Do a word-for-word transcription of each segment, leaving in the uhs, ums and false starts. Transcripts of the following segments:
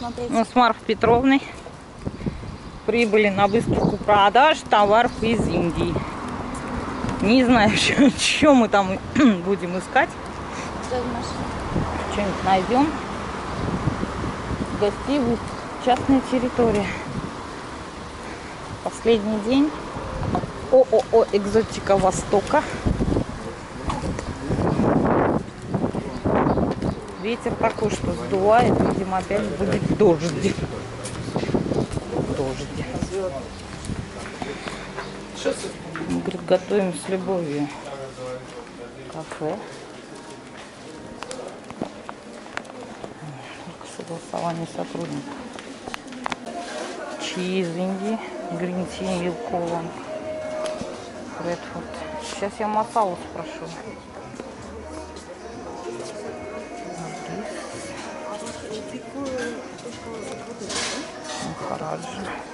посмотреть. Мы с Марфой Петровной прибыли на выставку продаж товаров из Индии. Не знаю, что мы там будем искать. Что-нибудь найдем. Гостей, частная территория. Последний день. ООО «Экзотика Востока». Ветер такой, что сдувает. Видимо, опять будет дождь. Дождь. Он говорит, готовим с любовью. Кафе. Согласование сотрудников. Чаи из Индии. Грин-ти, Милк-Колланд. Редфуд. Сейчас я масалу спрошу. Махараджа.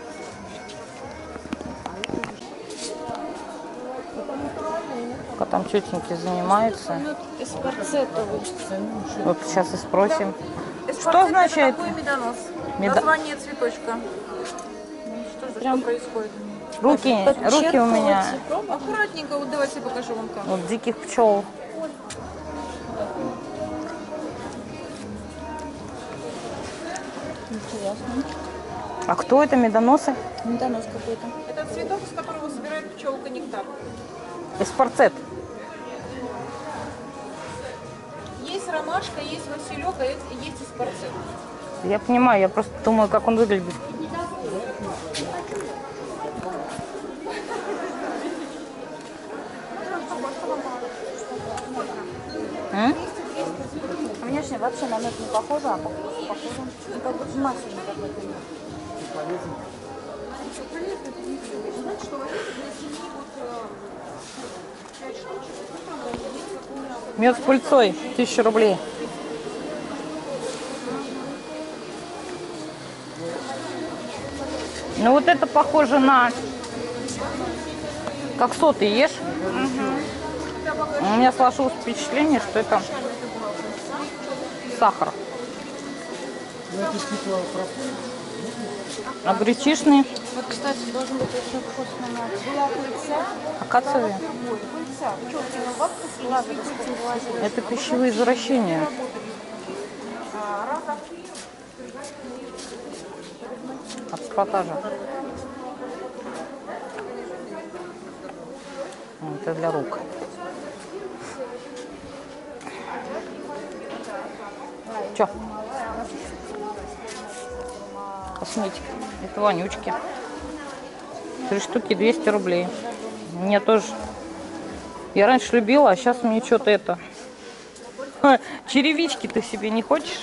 Пока там тетеньки занимаются. Вот сейчас и спросим. Что означает? Медонос. Медо... Название цветочка. Что же Прям... происходит? Руки, руки у меня. Аккуратненько, вот давайте я покажу вам как. Вот диких пчел. Интересно. А кто это, медоносы? Медонос какой-то. Это цветок, из которого собирает пчелка нектар. Эспарцет. Есть ромашка, есть василек, а есть эспарцет. Я понимаю, я просто думаю, как он выглядит. М? Внешне вообще на мед не похоже, а похоже, ну, как будто масляный какой-то. Мед с пыльцой, тысяча рублей. Ну вот это похоже на... Как соты ешь? Угу. У меня сложилось впечатление, что это сахар. А гречишный? Вот, кстати, должен быть очень вкусный мед. Была пыльца. Акациевый? Пыльца. Это пищевые извращения. От саботажа. Это для рук. Че? Косметика. Это вонючки. Три штуки двести рублей. Мне тоже. Я раньше любила, а сейчас мне что-то это. Черевички ты себе не хочешь?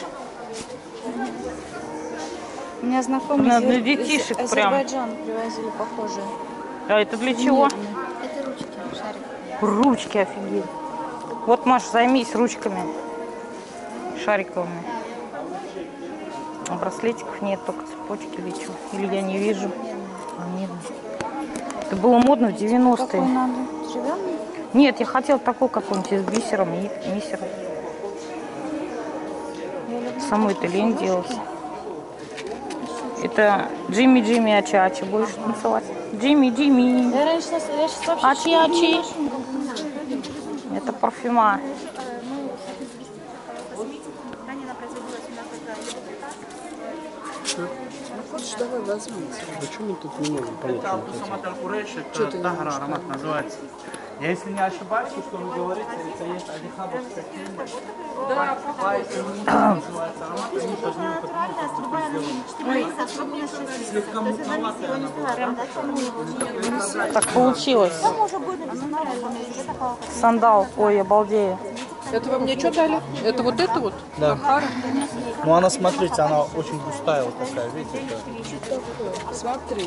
У меня знакомые На, из, для детишек из прям. Азербайджана привозили похожие. А это для чего? Это ручки, шарик. Ручки, офигеть. Вот, Маш, займись ручками шариковыми. А браслетиков нет, только цепочки лечу. Или я не вижу. А, нет. Это было модно в девяностые. Какой надо? Деревянный? Нет, я хотела такой какой-нибудь с бисером и мисером. Самой это лень делать. Это Джимми Джимми Ачи Ачи. Будешь танцевать? Джимми Джимми. Я раньше, я сейчас вообще Ачи Ачи. Это парфюма. Хочешь, давай возьми. Почему мы тут не можем понять, что это Тахара аромат называется. Я, если не ошибаюсь, то, что вы говорите, это есть адихабовская фирма. Да, называется аромат, они под ним подписывают. Слегка мутноватая она была. Так получилось. Сандал. Ой, обалдею. Это вы мне что дали? Это вот это вот? Да. Тахара? Ну она, смотрите, она очень густая вот такая, видите? Это... Смотри.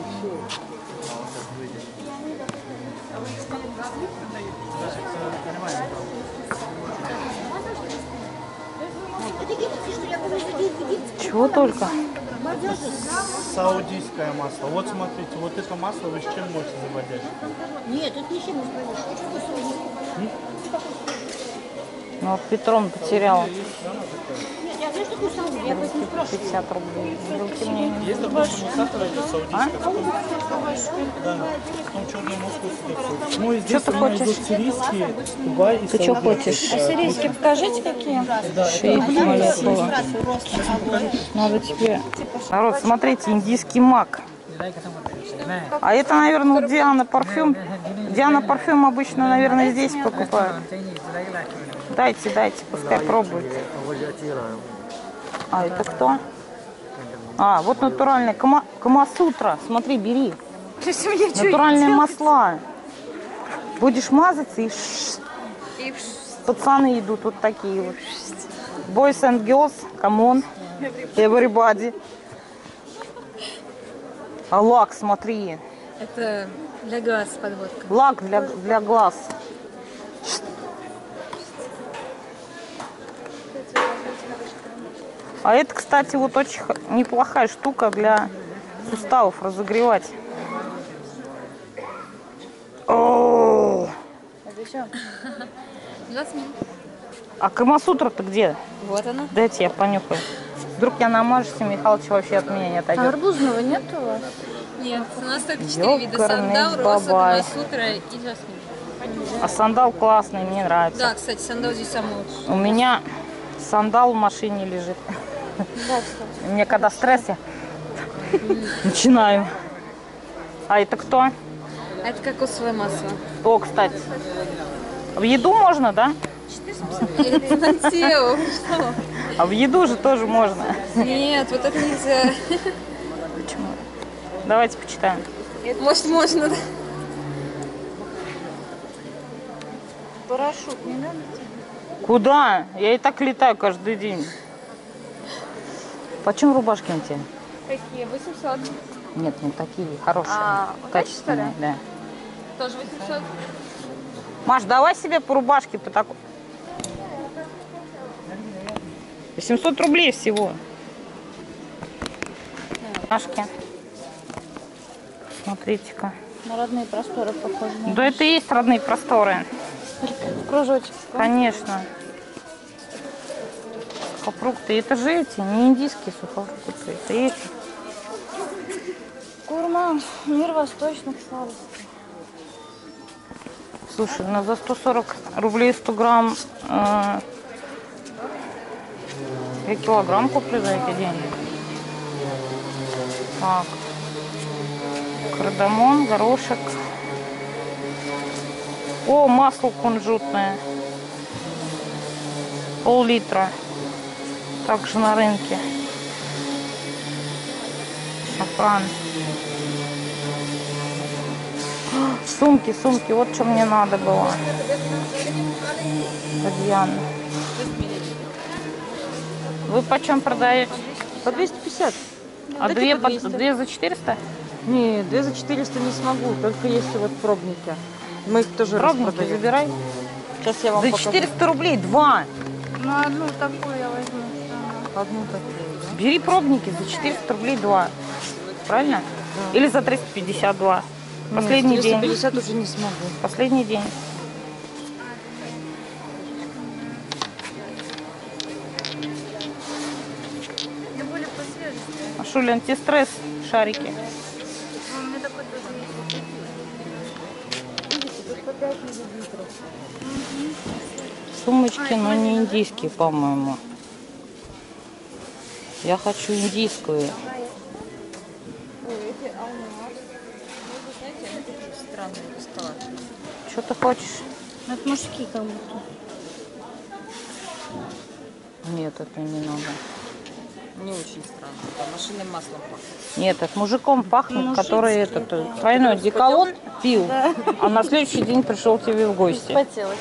Чего только. Саудийское масло. Вот смотрите, вот это масло вы с чем можете заводить? Нет, тут ничем не справишь. Ну вот Петрон потеряла. пятьдесят рублей. Белки мне не Есть, допустим, усатая идет А? саудийская. Да. Ну, черный мускус. Ну, и здесь Что ты у меня хочешь? идут сирийские, Дубай и Ты что Саудия. хочешь? А сирийские покажите какие? Шесть молекула. Надо тебе... Народ, смотрите, индийский мак. А это, наверное, у Диана парфюм. Диана парфюм обычно, наверное, здесь покупают. Дайте, дайте, пускай пробует. А это кто? А, вот натуральная Кама... Камасутра. Смотри, бери. Натуральные масла. Будешь мазаться и... Пацаны идут вот такие вот. Boys and girls, come on. Everybody. А лак, смотри. Это для глаз подводка. Лак для, для глаз. А это, кстати, вот очень неплохая штука для суставов разогревать. О! Это что? двадцать минут. А Камасутра-то где? Вот она. Дайте я понюхаю. Вдруг я намажусь, и Михалыч вообще от меня не А отойдет. арбузного нет у вас? Нет, у нас только четыре вида. Ёкарный Сандал, роса, бабай. камасутра и жасмин. А сандал классный, мне нравится. Да, кстати, сандал здесь самый лучший. У меня сандал в машине лежит. Да, кстати. Мне когда стресс, я начинаю. А это кто? Это кокосовое масло. О, кстати. В еду можно, да? Это на тело. Что? А в еду же тоже можно. Нет, вот это нельзя. Почему? Давайте почитаем. Может, можно, да? Парашют не надо? Куда? Я и так летаю каждый день. Почем рубашки у тебя? Какие? восемьсот. Нет, не такие, хорошие, А, вот эти, что ли? качественные, да. Тоже восемьсот. Маш, давай себе по рубашке по такой. восемьсот рублей всего. Машки. Смотрите-ка. На родные просторы похоже. на- Да это и есть родные просторы. Кружочек. Конечно. Сухофрукты. Это же эти, не индийские сухофрукты. Это эти. Гурман. Мир восточных сладостей. Слушай, ну за сто сорок рублей сто грамм э, я килограмм куплю за эти деньги. Так. Кардамон, горошек. О, масло кунжутное. Пол-литра. Также на рынке. Шафран. Сумки, сумки. Вот что мне надо было. Диана. Вы почем продаете? По двести пятьдесят. А Дайте две, по по- двести. две за четыреста? Не, две за четыреста не смогу, только если вот пробники. Мы их тоже Пробники распродаем. забирай. Сейчас я вам За покажу. четыреста рублей два. Ну, одну такую я возьму. Одну такую, да? Бери пробники за четыреста рублей два. Правильно? Или за триста пятьдесят два. Последний Нет, день. триста пятьдесят уже не смогу. Последний день. Я более по свежести. Машуля, антистресс, шарики. Ну, у меня такой тоже есть. Сумочки, но не индийские, по-моему. Я хочу индийскую. Что ты хочешь? Это мужские как будто. Нет, это не надо. Не очень странно. По машинным маслом пахнет. Нет, это мужиком пахнет, который этот э, тройной деколон пил, а на следующий день пришел тебе в гости. Хотелось.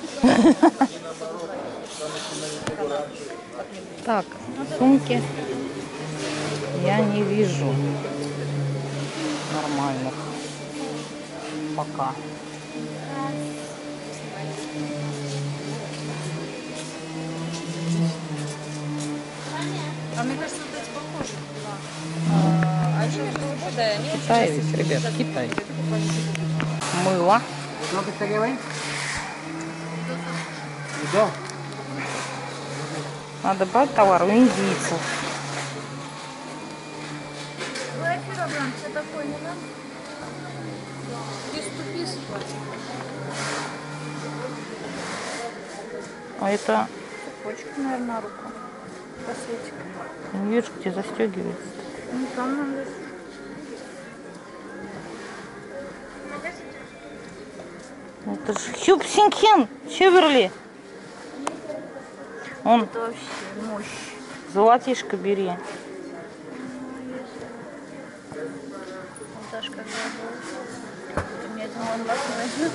Так, сумки я не вижу нормальных пока. А мне кажется, вот эти похожи. А они между собой, да, они Китай ведь, ребят, Китай. Мыло. Надо брать товар у индийцев. Все такое не надо. Пис-ту-пис. А это... Цепочка, наверное, на руку. Браслетик. Не вижу, где застегивается. Ну, там надо. Это же Хюбсинген, Чеверли. Он Это вообще мощь. золотишко бери. Даже когда был. У меня один он вас не возьмет.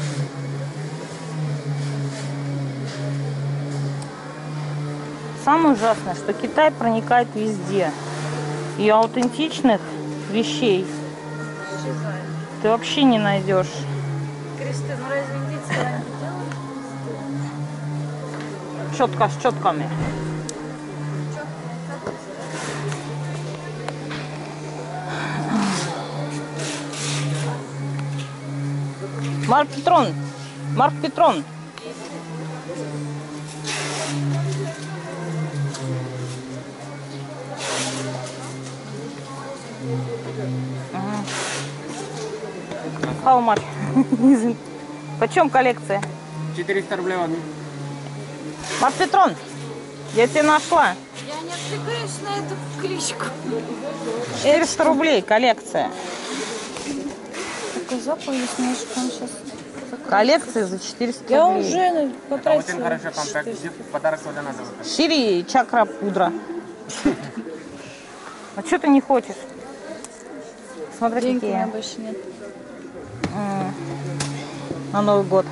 Самое ужасное, что Китай проникает везде. И аутентичных вещей Исчезает. ты вообще не найдешь. Кресты, ну разве индийцы раньше делали? Четко с четками. Марк Петрон. Марк Петрон. How much? Почем коллекция? четыреста рублей одни. Марк Петрон, я тебя нашла. Я не отвлекаюсь на эту кличку. четыреста рублей коллекция. Такой запах есть, немножко он сейчас... Коллекция за четыреста Я рублей. уже Очень потратила. хорошо комплекс. Подарок куда надо. Шири и чакра пудра. А что ты не хочешь? Смотри, Денег у меня какие. больше нет. М. На Новый год.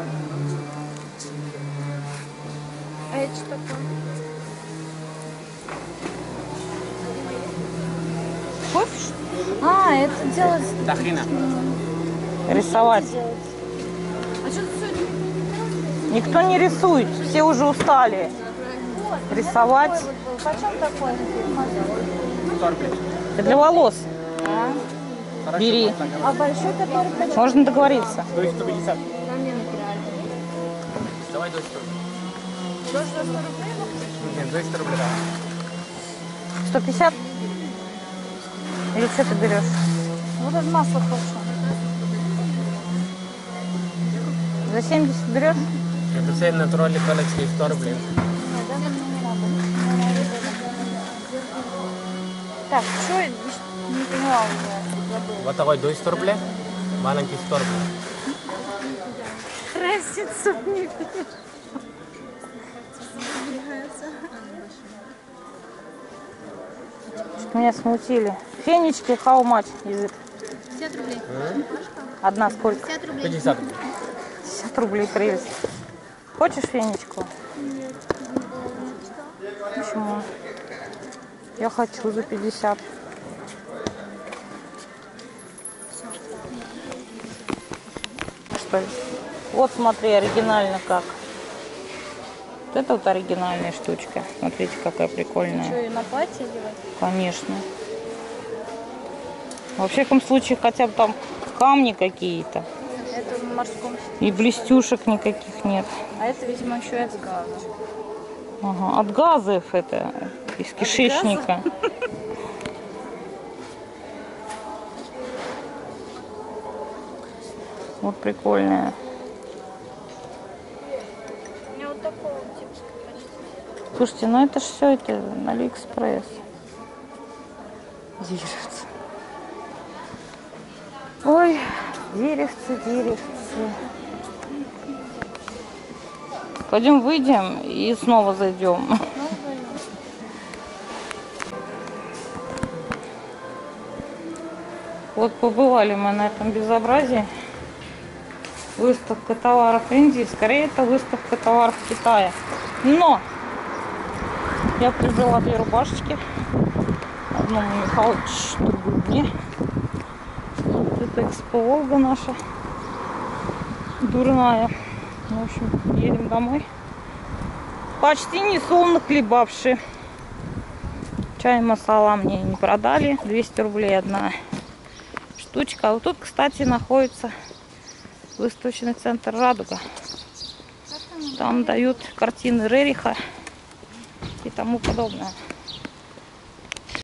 А это что такое? Хочешь? А, это делать... Дахина. Рисовать. А что ты сегодня? Никто не рисует, все уже устали рисовать. Почем такой? сто рублей. Это для волос. Хорошо, Бери. А большой который почем? Можно договориться. То есть сто пятьдесят. На мне натирали. Давай до сто. До сто рублей? Нет, до сто рублей. Да. сто пятьдесят? Или что ты берешь? Вот это масло почем? За семьдесят берешь? Это все натуральные коллекции, сто рублей. Так, что я не поняла уже, забыла. Вот такой до сто рублей, маленький сто рублей. Разница не Что меня смутили. Фенечки, how much is it? пятьдесят рублей. Одна сколько? пятьдесят рублей. пятьдесят рублей. пятьдесят рублей прелесть. Хочешь фенечку? Нет. Почему? Я хочу за пятьдесят. Что ли? Вот смотри, оригинально как. Вот это вот оригинальная штучка. Смотрите, какая прикольная. Что, ее на платье одевать? Конечно. Во всяком случае, хотя бы там камни какие-то. Это в морском. И блестюшек никаких нет. А это, видимо, еще и от газа. Ага. От газов это, из кишечника. Вот прикольная. У меня вот такого типа. Слушайте, ну это ж все это на Алиэкспресс. Деревце. Ой, деревце, деревце. Пойдем выйдем и снова зайдем. Вот побывали мы на этом безобразии. Выставка товаров Индии. Скорее, это выставка товаров Китая. Но я приобрела две рубашечки. Одну Михалыч, другую мне. Вот это Экспо Волга наша. Дурная. В общем, едем домой. Почти не солоно хлебавши. Чай масала мне не продали. двести рублей одна штучка. А вот тут, кстати, находится выставочный центр «Радуга». Там дают картины Рериха. и тому подобное.